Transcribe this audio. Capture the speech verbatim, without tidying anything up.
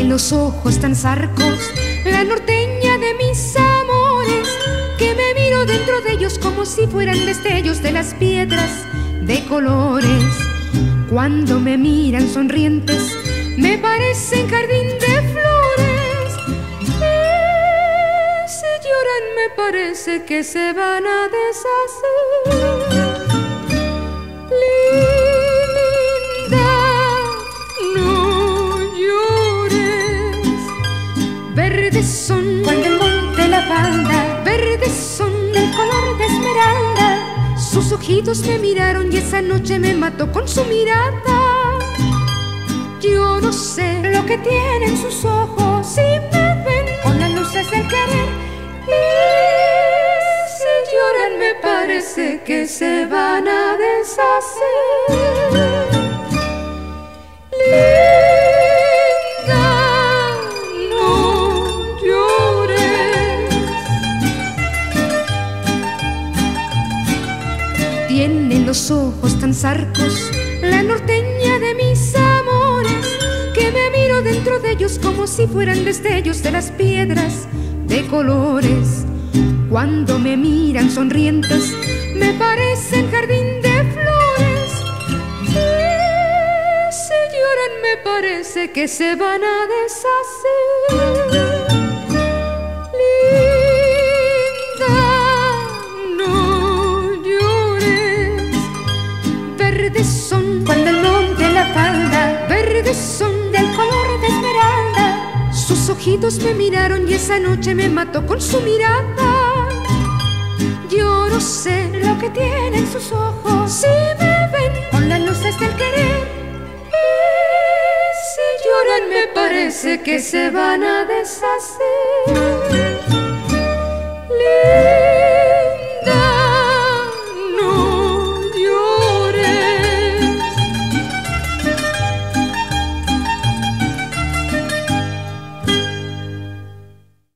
los ojos tan zarcos, la norteña de mis amores, que me miro dentro de ellos como si fueran destellos de las piedras de colores. Cuando me miran sonrientes, me parecen jardín de flores. Y si lloran, me parece que se van a deshacer. Linda, no llores. Verdes son cuando el monte la falda, verdes son del color de esmeralda. Sus ojitos me miraron y esa noche me mató con su mirada. Yo no sé lo que tienen sus ojos, si me ven con las luces del querer. Y si lloran, me parece que se van a deshacer. Linda, no llores. Tienen los ojos tan zarcos, la norteña de mis amores, que me miro dentro de ellos como si fueran destellos de las piedras de colores. Cuando me miran sonrientes, me parecen jardín de flores. Y si lloran, me parece que se van a deshacer. Linda, no llores. Verdes son cuando el monte la falda, verdes son del color de esmeralda. Sus ojitos me miraron y esa noche me mató con su mirada. Yo no sé lo que tienen sus ojos, si me ven con las luces del querer. Y si lloran, me parece que se van a deshacer.